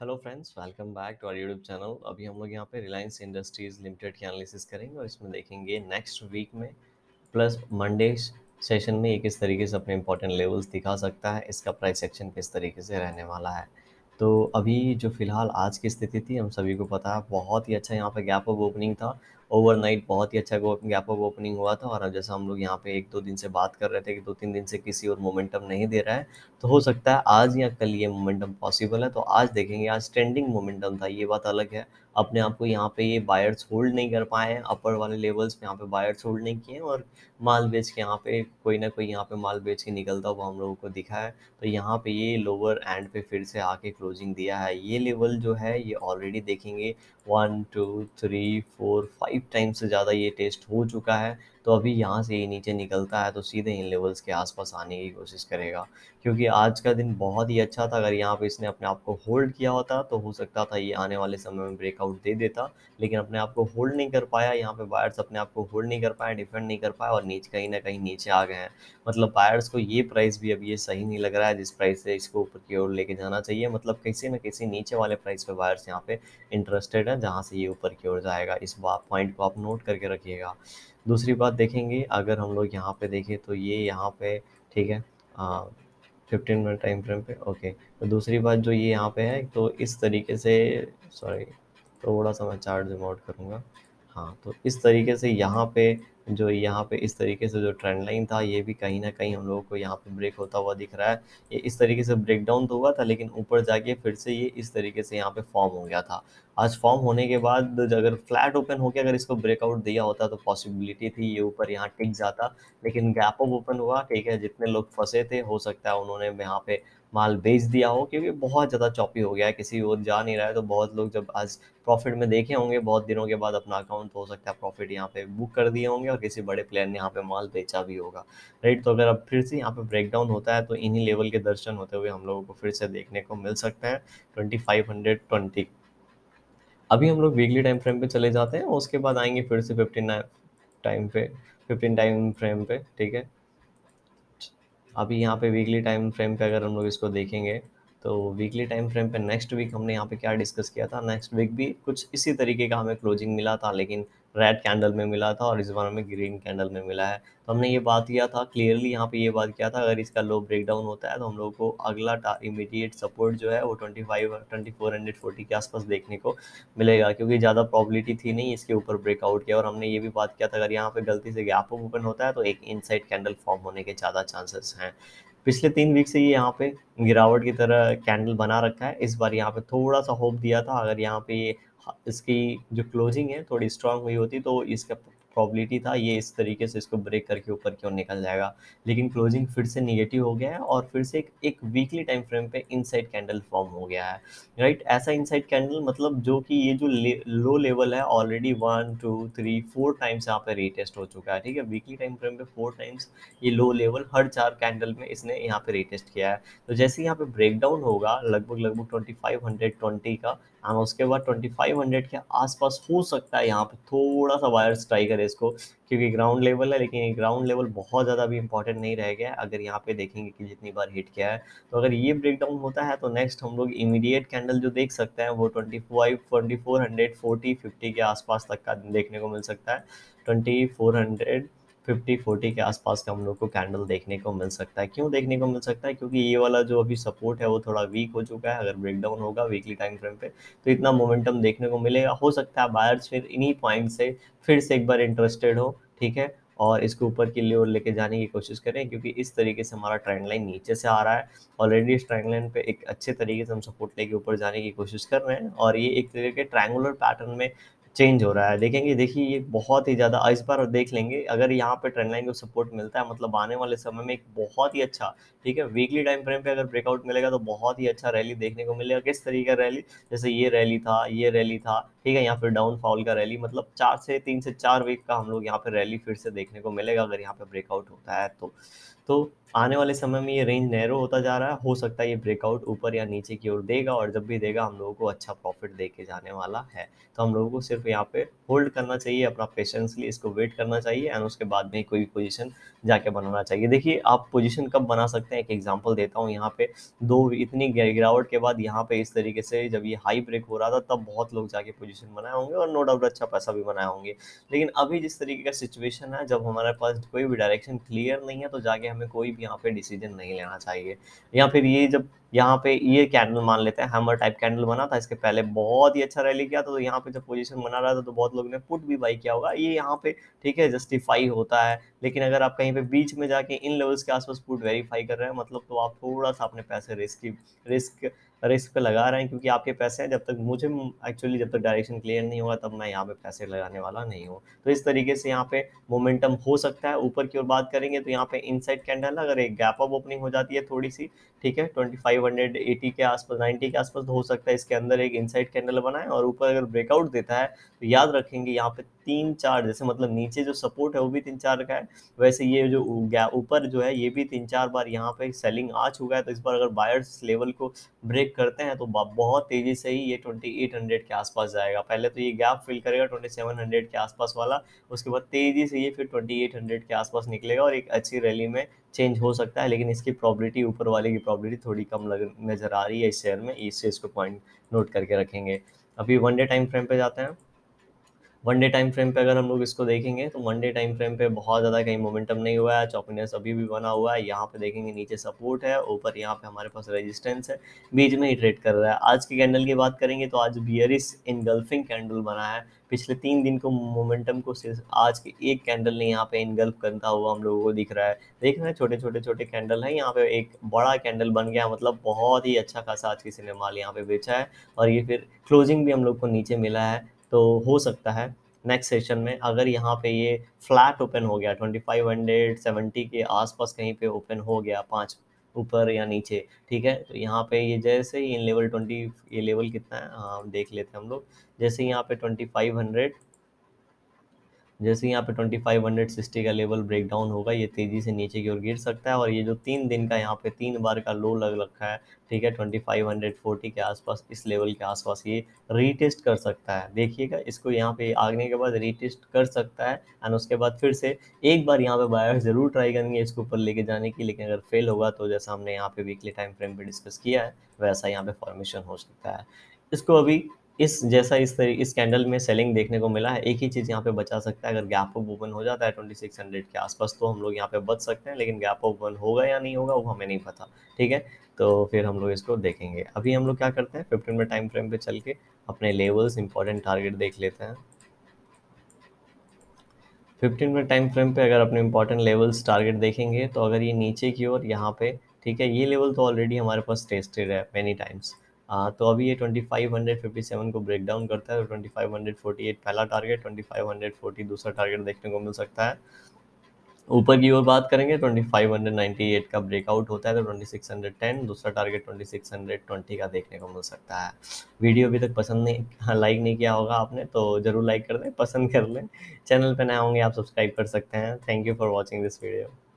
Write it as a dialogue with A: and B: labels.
A: Hello friends, welcome back to our YouTube channel. अभी हम लोग यहाँ पे रिलायंस इंडस्ट्रीज़ लिमिटेड की एनालिसिस करेंगे और इसमें देखेंगे नेक्स्ट वीक में प्लस मंडे सेशन में ये किस तरीके से अपने इंपॉर्टेंट लेवल्स दिखा सकता है, इसका प्राइस एक्शन किस तरीके से रहने वाला है। तो अभी जो फिलहाल आज की स्थिति थी हम सभी को पता है, बहुत ही अच्छा यहाँ पे गैप अप ओपनिंग था। ओवरनाइट बहुत ही अच्छा गैप अप ओपनिंग हुआ था और अब जैसा हम लोग यहाँ पे एक दो दिन से बात कर रहे थे कि 2-3 दिन से किसी और मोमेंटम नहीं दे रहा है, तो हो सकता है आज या कल ये मोमेंटम पॉसिबल है। तो आज देखेंगे, आज ट्रेंडिंग मोमेंटम था, ये बात अलग है। अपने आप को यहाँ पे ये बायर्स होल्ड नहीं कर पाए हैं, अपर वाले लेवल्स पे यहाँ पे बायर्स होल्ड नहीं किए हैं और माल बेच के यहाँ पे कोई ना कोई यहाँ पे माल बेच के निकलता हुआ हम लोगों को दिखा है। तो यहाँ पे ये लोअर एंड पे फिर से आके क्लोजिंग दिया है। ये लेवल जो है ये ऑलरेडी देखेंगे 1 2 3 4 5 टाइम से ज़्यादा ये टेस्ट हो चुका है। तो अभी यहाँ से ये नीचे निकलता है तो सीधे इन लेवल्स के आसपास आने की कोशिश करेगा, क्योंकि आज का दिन बहुत ही अच्छा था। अगर यहाँ पे इसने अपने आप को होल्ड किया होता तो हो सकता था ये आने वाले समय में ब्रेकआउट दे देता, लेकिन अपने आप को होल्ड नहीं कर पाया। यहाँ पे बायर्स अपने आप को होल्ड नहीं कर पाए, डिफेंड नहीं कर पाए और नीचे कहीं ना कहीं नीचे आ गए हैं। मतलब बायर्स को ये प्राइस भी अब ये सही नहीं लग रहा है जिस प्राइस से इसको ऊपर की ओर लेके जाना चाहिए। मतलब किसी न किसी नीचे वाले प्राइस पे बायर्स यहाँ पे इंटरेस्टेड है, जहाँ से ये ऊपर की ओर जाएगा। इस बात पॉइंट को आप नोट करके रखिएगा। दूसरी बात देखेंगे, अगर हम लोग यहाँ पे देखें तो ये यहाँ पे ठीक है, 15 मिनट टाइम फ्रेम पे। ओके, तो दूसरी बात जो ये यहाँ पे है, तो इस तरीके से, सॉरी, थोड़ा सा मैं चार्ट जूम आउट करूँगा। हाँ, तो इस तरीके से यहाँ पे इस तरीके से जो ट्रेंड लाइन था ये भी कहीं ना कहीं हम लोगों को यहाँ पे ब्रेक होता हुआ दिख रहा है। ये इस तरीके से ब्रेक डाउन तो हुआ था, लेकिन ऊपर जाके फिर से ये इस तरीके से यहाँ पे फॉर्म हो गया था। आज फॉर्म होने के बाद अगर फ्लैट ओपन होकर अगर इसको ब्रेकआउट दिया होता तो पॉसिबिलिटी थी ये ऊपर यहाँ टिक जाता, लेकिन गैप अप ओपन हुआ। ठीक है, जितने लोग फंसे थे हो सकता है उन्होंने यहाँ पे माल बेच दिया हो, क्योंकि बहुत ज़्यादा चॉपी हो गया है, किसी और जा नहीं रहा है। तो बहुत लोग जब आज प्रॉफिट में देखे होंगे बहुत दिनों के बाद अपना अकाउंट, तो हो सकता है प्रॉफिट यहाँ पे बुक कर दिए होंगे और किसी बड़े प्लेयर ने यहाँ पे माल बेचा भी होगा। राइट, तो अगर अब फिर से यहाँ पे ब्रेकडाउन होता है तो इन्हीं लेवल के दर्शन होते हुए हम लोगों को फिर से देखने को मिल सकता है 2520। अभी हम लोग वीकली टाइम फ्रेम पे चले जाते हैं, उसके बाद आएंगे फिर से 15 टाइम फ्रेम पे। ठीक है, अभी यहाँ पे वीकली टाइम फ्रेम पे अगर हम लोग इसको देखेंगे तो वीकली टाइम फ्रेम पे नेक्स्ट वीक हमने यहाँ पे क्या डिस्कस किया था। नेक्स्ट वीक भी कुछ इसी तरीके का हमें क्लोजिंग मिला था, लेकिन रेड कैंडल में मिला था और इस बार हमें ग्रीन कैंडल में मिला है। तो हमने ये बात किया था क्लियरली, यहाँ पे ये बात किया था, अगर इसका लो ब्रेकडाउन होता है तो हम लोग को अगला इमीडिएट सपोर्ट जो है वो 2440 के आसपास देखने को मिलेगा, क्योंकि ज़्यादा प्रॉबिलिटी थी नहीं इसके ऊपर ब्रेकआउट किया। और हमने ये भी बात किया था अगर यहाँ पे गलती से गैप अप ओपन होता है तो एक इनसाइड कैंडल फॉर्म होने के ज़्यादा चांसेस हैं। पिछले 3 वीक से ये यहाँ पे गिरावट की तरह कैंडल बना रखा है। इस बार यहाँ पे थोड़ा सा होप दिया था, अगर यहाँ पे ये इसकी जो क्लोजिंग है थोड़ी स्ट्रांग हुई होती तो इसका प्रॉबिलिटी था ये इस तरीके से इसको ब्रेक करके ऊपर की ओर निकल जाएगा। लेकिन क्लोजिंग फिर से निगेटिव हो गया है और फिर से एक वीकली टाइम फ्रेम पे इनसाइड कैंडल फॉर्म हो गया है। राइट, ऐसा इनसाइड कैंडल मतलब जो कि ये जो लो लेवल है ऑलरेडी 1 2 3 4 टाइम्स यहाँ पे रीटेस्ट हो चुका है। ठीक है, वीकली टाइम फ्रेम पे 4 टाइम्स ये लो लेवल हर 4 कैंडल में इसने यहाँ पे रीटेस्ट किया है। तो जैसे यहाँ पे ब्रेकडाउन होगा लगभग 2520 का, और उसके बाद 2500 के आसपास हो सकता है यहाँ पे थोड़ा सा वायर्स ट्राई करे इसको, क्योंकि ग्राउंड लेवल है, लेकिन ये ग्राउंड लेवल बहुत ज़्यादा भी इंपॉर्टेंट नहीं रह गया है। अगर यहाँ पे देखेंगे कि जितनी बार हिट किया है, तो अगर ये ब्रेकडाउन होता है तो नेक्स्ट हम लोग इमीडिएट कैंडल जो देख सकते हैं वो 2440 के आसपास तक का देखने को मिल सकता है। 2450 40 के आसपास का हम लोग को कैंडल देखने को मिल सकता है। क्यों देखने को मिल सकता है? क्योंकि ये वाला जो अभी सपोर्ट है वो थोड़ा वीक हो चुका है। अगर ब्रेकडाउन होगा वीकली टाइम फ्रेम पे तो इतना मोमेंटम देखने को मिलेगा। हो सकता है बायर्स फिर इन्हीं पॉइंट से फिर से एक बार इंटरेस्टेड हो, ठीक है, और इसको ऊपर की ओर लेके जाने की कोशिश करें, क्योंकि इस तरीके से हमारा ट्रेंड लाइन नीचे से आ रहा है। ऑलरेडी इस ट्रेंड लाइन पे एक अच्छे तरीके से हम सपोर्ट लेके ऊपर जाने की कोशिश कर रहे हैं और ये एक तरीके के ट्रायंगुलर पैटर्न में चेंज हो रहा है। देखेंगे, देखिए ये बहुत ही ज़्यादा इस बार देख लेंगे, अगर यहाँ पे ट्रेंड लाइन को सपोर्ट मिलता है मतलब आने वाले समय में एक बहुत ही अच्छा, ठीक है, वीकली टाइम फ्रेम पे अगर ब्रेकआउट मिलेगा तो बहुत ही अच्छा रैली देखने को मिलेगा। किस तरीके का रैली? जैसे ये रैली था, ये रैली था, ठीक है, यहाँ फिर डाउनफॉल का रैली, मतलब 3 से 4 वीक का हम लोग यहाँ पे रैली फिर से देखने को मिलेगा अगर यहाँ पे ब्रेकआउट होता है तो। तो आने वाले समय में ये रेंज नैरो होता जा रहा है, हो सकता है ये ब्रेकआउट ऊपर या नीचे की ओर देगा, और जब भी देगा हम लोगों को अच्छा प्रॉफिट दे के जाने वाला है। तो हम लोगों को सिर्फ यहाँ पे होल्ड करना चाहिए, अपना पेशेंसली इसको वेट करना चाहिए, एंड उसके बाद में कोई पोजीशन जाके बनाना चाहिए। देखिए आप पोजीशन कब बना सकते हैं, एक एग्जांपल देता हूँ। यहाँ पे इतनी गिरावट के बाद यहाँ पे इस तरीके से जब ये हाई ब्रेक हो रहा था, तब बहुत लोग जाके पोजीशन बनाए होंगे और नो डाउट अच्छा पैसा भी बनाए होंगे। लेकिन अभी जिस तरीके का सिचुएशन है, जब हमारे पास कोई भी डायरेक्शन क्लियर नहीं है, तो जाके हमें कोई भी यहाँ पे डिसीजन नहीं लेना चाहिए। या फिर ये जब यहाँ पे ये कैंडल मान लेते हैं, हैमर टाइप कैंडल बना था, इसके पहले बहुत ही अच्छा रैली किया था, तो यहाँ पे जब पोजीशन बना रहा था तो बहुत लोगों ने पुट भी बाई किया होगा, ये यहाँ पे ठीक है जस्टिफाई होता है। लेकिन अगर आप कहीं पे बीच में जाके इन लेवल्स के आसपास पुट वेरीफाई कर रहे हैं, मतलब तो आप थोड़ा सा अपने पैसे रिस्क रिस्क पे लगा रहे हैं, क्योंकि आपके पैसे हैं। जब तक मुझे एक्चुअली जब तक डायरेक्शन क्लियर नहीं होगा, तब मैं यहाँ पे पैसे लगाने वाला नहीं हूँ। तो इस तरीके से यहाँ पे मोमेंटम हो सकता है। ऊपर की ओर बात करेंगे तो यहाँ पे इनसाइड कैंडल अगर एक गैप अप ओपनिंग हो जाती है थोड़ी सी, ठीक है 2580 के आसपास, 90 के आसपास, तो हो सकता है इसके अंदर एक इनसाइड कैंडल बनाए, और ऊपर अगर ब्रेकआउट देता है तो याद रखेंगे यहाँ पे 3-4, जैसे मतलब नीचे जो सपोर्ट है वो भी 3-4 का है, वैसे ये जो ऊपर जो है ये भी 3-4 बार यहाँ पे सेलिंग आ चुका है। तो इस बार अगर बायर्स लेवल को ब्रेक करते हैं तो बहुत तेजी से ही ये 2800 के आसपास जाएगा। पहले तो ये गैप फिल करेगा 2700 के आसपास वाला, उसके बाद तेजी से ये फिर 2800 के आसपास निकलेगा और एक अच्छी रैली में चेंज हो सकता है। लेकिन इसकी प्रॉबिलिटी, ऊपर वाले की प्रॉबिलिटी थोड़ी कम नजर आ रही है इस शेयर में, इस चीज को पॉइंट नोट करके रखेंगे। अभी वन डे टाइम फ्रेम पे जाते हैं। वन डे टाइम फ्रेम पे अगर हम लोग इसको देखेंगे तो वन डे टाइम फ्रेम पे बहुत ज़्यादा कहीं मोमेंटम नहीं हुआ है, चॉपीनेस अभी भी बना हुआ है। यहाँ पे देखेंगे नीचे सपोर्ट है, ऊपर यहाँ पे हमारे पास रेजिस्टेंस है, बीच में ही ट्रेड कर रहा है। आज की कैंडल की बात करेंगे तो आज बियरिश इनगल्फिंग कैंडल बना है। पिछले 3 दिन को मोमेंटम को सिर्फ आज की एक कैंडल ने यहाँ पे इनगल्फ करता हुआ हम लोगों को दिख रहा है। देख रहे हैं छोटे कैंडल है, यहाँ पे एक बड़ा कैंडल बन गया, मतलब बहुत ही अच्छा खासा आज किसी ने माल यहाँ पे बेचा है, और ये फिर क्लोजिंग भी हम लोग को नीचे मिला है। तो हो सकता है नेक्स्ट सेशन में अगर यहाँ पे ये फ्लैट ओपन हो गया 2570 के आसपास कहीं पे ओपन हो गया, 5 ऊपर या नीचे, ठीक है, तो यहाँ पे ये जैसे ही इन लेवल 20, ये लेवल कितना है हाँ देख लेते हैं हम लोग। जैसे यहाँ पे 2500, जैसे यहाँ पे 2560 का लेवल ब्रेक डाउन होगा, ये तेजी से नीचे की ओर गिर सकता है। और ये जो 3 दिन का यहाँ पे 3 बार का लो लग रखा है, ठीक है 2540 के आसपास, इस लेवल के आसपास ये रीटेस्ट कर सकता है। देखिएगा इसको यहाँ पे आगने के बाद रीटेस्ट कर सकता है, एंड उसके बाद फिर से एक बार यहाँ पे बायर जरूर ट्राई करेंगे इसको ऊपर लेके जाने की। लेकिन अगर फेल होगा तो जैसा हमने यहाँ पे वीकली टाइम फ्रेम पे डिस्कस किया है, वैसा यहाँ पे फॉर्मेशन हो सकता है। इसको अभी इस कैंडल में सेलिंग देखने को मिला है। एक ही चीज़ यहाँ पे बचा सकता है, अगर गैप अप ओपन हो जाता है 2600 के आसपास, तो हम लोग यहाँ पे बच सकते हैं। लेकिन गैप अप ओपन होगा या नहीं होगा वो हमें नहीं पता, ठीक है, तो फिर हम लोग इसको देखेंगे। अभी हम लोग क्या करते हैं, 15 मिनट टाइम फ्रेम पे चल के अपने लेवल्स, इंपॉर्टेंट टारगेट देख लेते हैं। 15 मिनट टाइम फ्रेम पे अगर अपने इंपॉर्टेंट लेवल्स टारगेट देखेंगे, तो अगर ये नीचे की ओर यहाँ पे, ठीक है, ये लेवल तो ऑलरेडी हमारे पास टेस्टेड है मेनी टाइम्स। तो अभी ये 2557 को ब्रेक डाउन करता है, तो 2548 पहला टारगेट, 2540 दूसरा टारगेट देखने को मिल सकता है। ऊपर की ओर बात करेंगे 2598 का ब्रेकआउट होता है, तो 2610 दूसरा टारगेट, 2620 का देखने को मिल सकता है। वीडियो अभी तक पसंद नहीं, लाइक नहीं किया होगा आपने तो जरूर लाइक कर दें, पसंद कर लें। चैनल पे नए होंगे आप सब्सक्राइब कर सकते हैं। Thank you for watching this video.